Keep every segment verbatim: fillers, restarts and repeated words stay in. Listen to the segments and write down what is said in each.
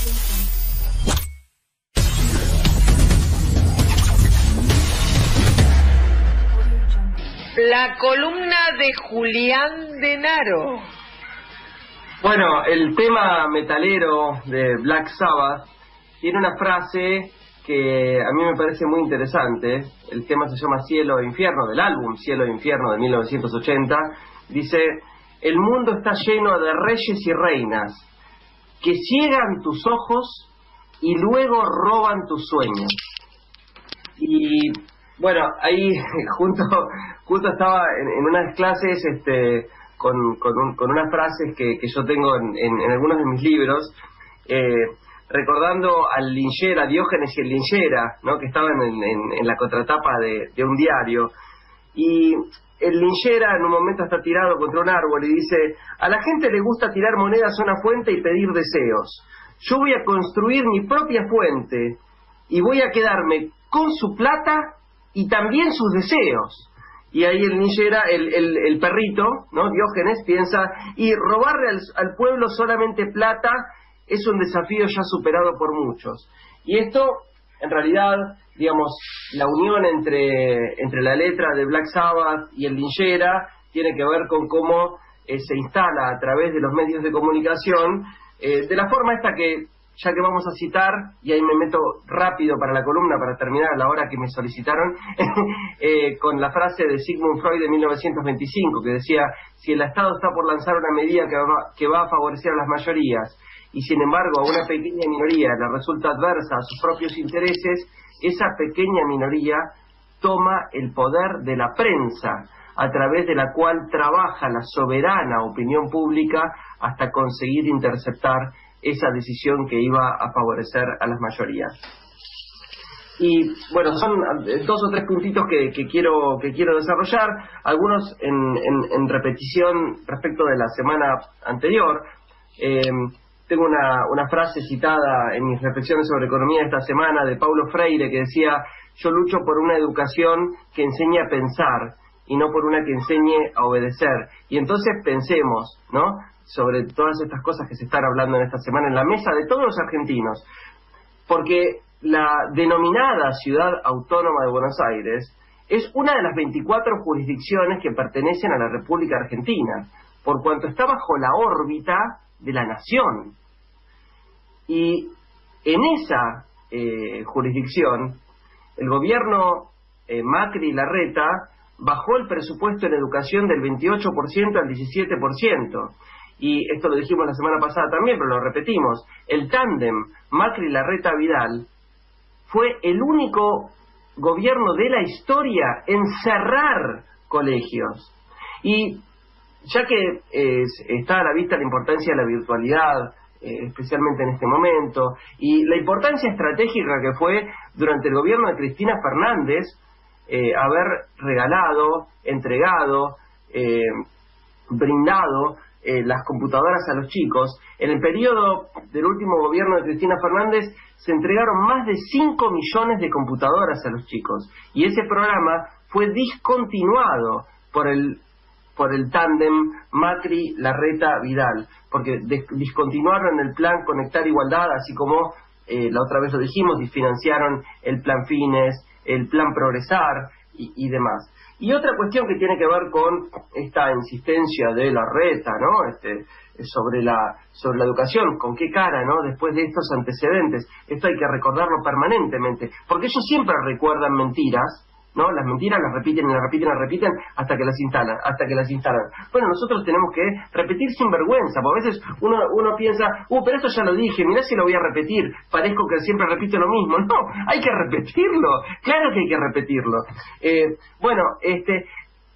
La columna de Julián Denaro. Bueno, el tema metalero de Black Sabbath tiene una frase que a mí me parece muy interesante. El tema se llama Cielo e Infierno, del álbum Cielo e Infierno de mil novecientos ochenta. Dice: el mundo está lleno de reyes y reinas que ciegan tus ojos y luego roban tus sueños. Y bueno, ahí junto, justo estaba en, en unas clases este, con, con, un, con unas frases que, que yo tengo en, en, en algunos de mis libros, eh, recordando al linchera, Diógenes y el linchera, ¿no? Que estaban en, en, en la contratapa de, de un diario. Y el linchera en un momento está tirado contra un árbol y dice: a la gente le gusta tirar monedas a una fuente y pedir deseos. Yo voy a construir mi propia fuente y voy a quedarme con su plata y también sus deseos. Y ahí el linchera, el, el, el perrito, ¿no? Diógenes, piensa: y robarle al, al pueblo solamente plata es un desafío ya superado por muchos. Y esto, en realidad, digamos, la unión entre, entre la letra de Black Sabbath y el linchera tiene que ver con cómo eh, se instala a través de los medios de comunicación, eh, de la forma esta que, ya que vamos a citar, y ahí me meto rápido para la columna para terminar a la hora que me solicitaron, eh, con la frase de Sigmund Freud de mil novecientos veinticinco, que decía: si el Estado está por lanzar una medida que va, que va a favorecer a las mayorías, y sin embargo a una pequeña minoría le resulta adversa a sus propios intereses, esa pequeña minoría toma el poder de la prensa, a través de la cual trabaja la soberana opinión pública hasta conseguir interceptar esa decisión que iba a favorecer a las mayorías. Y bueno, son dos o tres puntitos que, que quiero que quiero desarrollar, algunos en, en, en repetición respecto de la semana anterior. Eh, tengo una, una frase citada en mis reflexiones sobre economía de esta semana de Paulo Freire, que decía: yo lucho por una educación que enseñe a pensar y no por una que enseñe a obedecer. Y entonces pensemos, ¿no?, sobre todas estas cosas que se están hablando en esta semana en la mesa de todos los argentinos, porque la denominada Ciudad Autónoma de Buenos Aires es una de las veinticuatro jurisdicciones que pertenecen a la República Argentina, por cuanto está bajo la órbita de la nación. Y en esa eh, jurisdicción, el gobierno eh, Macri y Larreta bajó el presupuesto en educación del veintiocho por ciento al diecisiete por ciento. Y esto lo dijimos la semana pasada también, pero lo repetimos: el tándem Macri-Larreta-Vidal fue el único gobierno de la historia en cerrar colegios. Y ya que eh, está a la vista la importancia de la virtualidad, eh, especialmente en este momento, y la importancia estratégica que fue durante el gobierno de Cristina Fernández eh, haber regalado, entregado, eh, brindado Eh, las computadoras a los chicos. En el periodo del último gobierno de Cristina Fernández se entregaron más de cinco millones de computadoras a los chicos, y ese programa fue discontinuado por el por el tándem Macri-Larreta-Vidal, porque discontinuaron el plan Conectar Igualdad, así como eh, la otra vez lo dijimos, disfinanciaron el plan Fines, el plan Progresar y, y demás. Y otra cuestión que tiene que ver con esta insistencia de Larreta, ¿no?, este, sobre la sobre la educación, ¿con qué cara, no?, después de estos antecedentes? Esto hay que recordarlo permanentemente, porque ellos siempre recuerdan mentiras, ¿no? Las mentiras las repiten y las repiten y las repiten hasta que las instalan, hasta que las instalan. Bueno, nosotros tenemos que repetir sin vergüenza, porque a veces uno uno piensa: uh, pero esto ya lo dije, mirá si lo voy a repetir, parezco que siempre repito lo mismo. No, hay que repetirlo, claro que hay que repetirlo. Eh, bueno, este...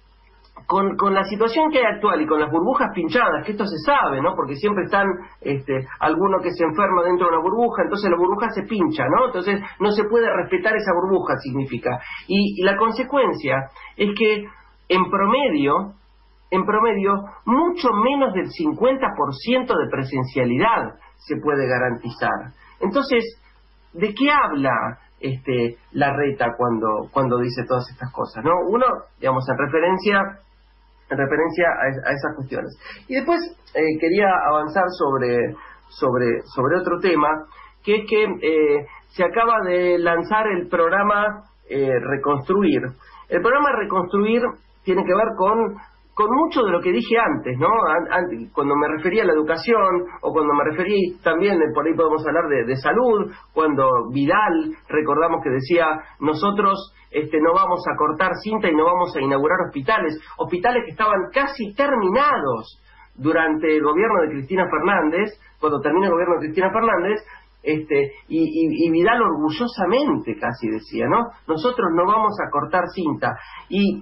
Con, con la situación que hay actual y con las burbujas pinchadas, que esto se sabe, ¿no?, porque siempre están este, alguno que se enferma dentro de una burbuja, entonces la burbuja se pincha, ¿no?, entonces no se puede respetar esa burbuja, significa. Y, y la consecuencia es que en promedio, en promedio, mucho menos del cincuenta por ciento de presencialidad se puede garantizar. Entonces, ¿de qué habla este, Larreta cuando, cuando dice todas estas cosas, ¿no? Uno, digamos, en referencia... en referencia a, es, a esas cuestiones. Y después eh, quería avanzar sobre, sobre, sobre otro tema, que es que eh, se acaba de lanzar el programa eh, Reconstruir. El programa Reconstruir tiene que ver con, con mucho de lo que dije antes, ¿no? An, an, cuando me refería a la educación, o cuando me referí también, por ahí podemos hablar de, de salud, cuando Vidal, recordamos que decía, nosotros este, no vamos a cortar cinta y no vamos a inaugurar hospitales, hospitales que estaban casi terminados durante el gobierno de Cristina Fernández, cuando termina el gobierno de Cristina Fernández, este, y, y, y Vidal orgullosamente casi decía, ¿no? Nosotros no vamos a cortar cinta. Y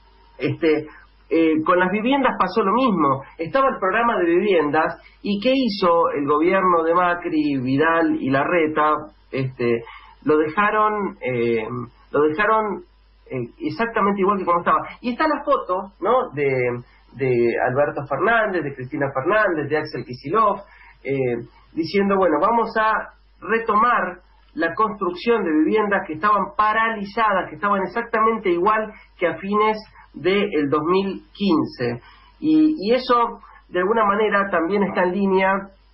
este eh, con las viviendas pasó lo mismo. Estaba el programa de viviendas, y ¿qué hizo el gobierno de Macri, Vidal y Larreta? Este, lo dejaron, eh, lo dejaron eh, exactamente igual que como estaba. Y está la foto, ¿no? De, de Alberto Fernández, de Cristina Fernández, de Axel Kicillof, eh, diciendo, bueno, vamos a retomar la construcción de viviendas que estaban paralizadas, que estaban exactamente igual que a fines del dos mil quince. Y, y eso, de alguna manera, también está en línea,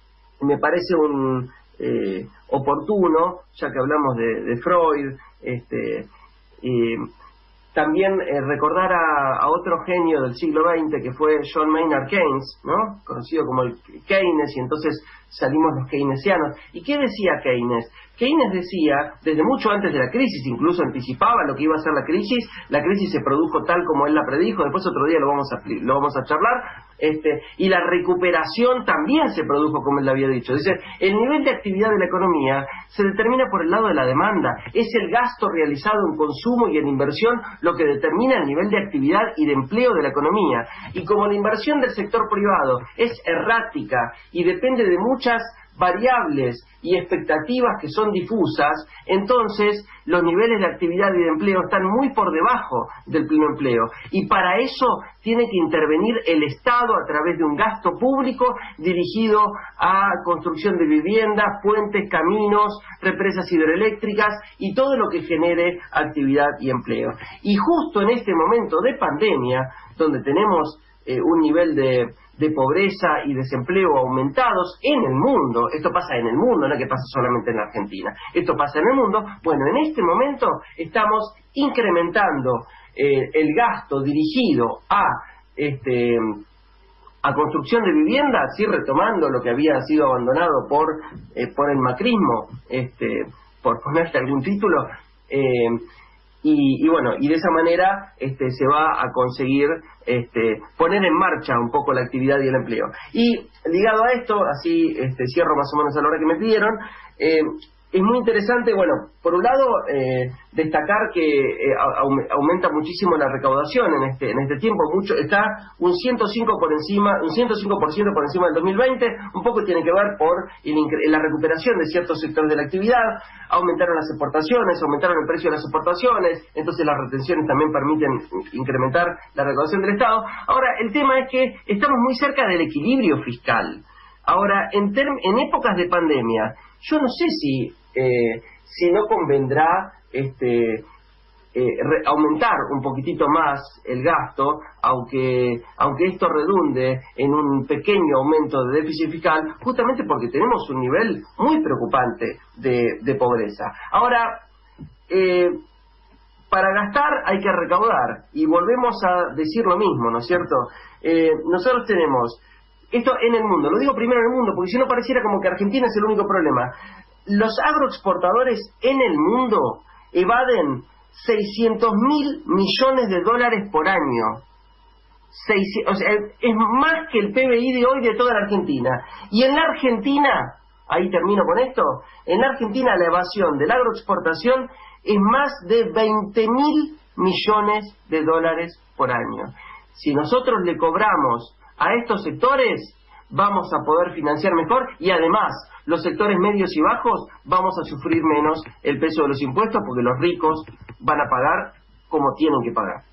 me parece un eh, oportuno, ya que hablamos de, de Freud, este, eh, también eh, recordar a, a otro genio del siglo veinte que fue John Maynard Keynes, ¿no? Conocido como el Keynes, y entonces salimos los keynesianos. ¿Y qué decía Keynes? Keynes decía, desde mucho antes de la crisis, incluso anticipaba lo que iba a ser la crisis. La crisis se produjo tal como él la predijo, después otro día lo vamos a, lo vamos a charlar, este, y la recuperación también se produjo como él la había dicho. Dice, el nivel de actividad de la economía se determina por el lado de la demanda, es el gasto realizado en consumo y en inversión lo que determina el nivel de actividad y de empleo de la economía. Y como la inversión del sector privado es errática y depende de muchas variables y expectativas que son difusas, entonces los niveles de actividad y de empleo están muy por debajo del pleno empleo, y para eso tiene que intervenir el Estado a través de un gasto público dirigido a construcción de viviendas, puentes, caminos, represas hidroeléctricas y todo lo que genere actividad y empleo. Y justo en este momento de pandemia, donde tenemos eh, un nivel de de pobreza y desempleo aumentados en el mundo, esto pasa en el mundo, no es que pasa solamente en la Argentina, esto pasa en el mundo, bueno, en este momento estamos incrementando eh, el gasto dirigido a este a construcción de viviendas, sí, retomando lo que había sido abandonado por eh, por el macrismo, este por ponerte algún título, eh, Y, y bueno, y de esa manera este, se va a conseguir este, poner en marcha un poco la actividad y el empleo. Y ligado a esto, así este, cierro más o menos a la hora que me pidieron, eh, es muy interesante, bueno, por un lado, eh, destacar que eh, aumenta muchísimo la recaudación en este en este tiempo, mucho está un ciento cinco por encima, un ciento cinco por ciento por encima del dos mil veinte, un poco tiene que ver por el, la recuperación de ciertos sectores de la actividad, aumentaron las exportaciones, aumentaron el precio de las exportaciones, entonces las retenciones también permiten incrementar la recaudación del Estado. Ahora, el tema es que estamos muy cerca del equilibrio fiscal. Ahora, en, en épocas de pandemia, yo no sé si eh, si no convendrá este eh, re, aumentar un poquitito más el gasto, aunque aunque esto redunde en un pequeño aumento de déficit fiscal, justamente porque tenemos un nivel muy preocupante de, de pobreza. Ahora, eh, para gastar hay que recaudar, y volvemos a decir lo mismo, ¿no es cierto? Eh, nosotros tenemos esto en el mundo, lo digo primero en el mundo, porque si no pareciera como que Argentina es el único problema. Los agroexportadores en el mundo evaden seiscientos mil millones de dólares por año. seiscientos, o sea, es más que el P B I de hoy de toda la Argentina. Y en la Argentina, ahí termino con esto, en la Argentina la evasión de la agroexportación es más de veinte mil millones de dólares por año. Si nosotros le cobramos a estos sectores, vamos a poder financiar mejor, y además los sectores medios y bajos vamos a sufrir menos el peso de los impuestos, porque los ricos van a pagar como tienen que pagar.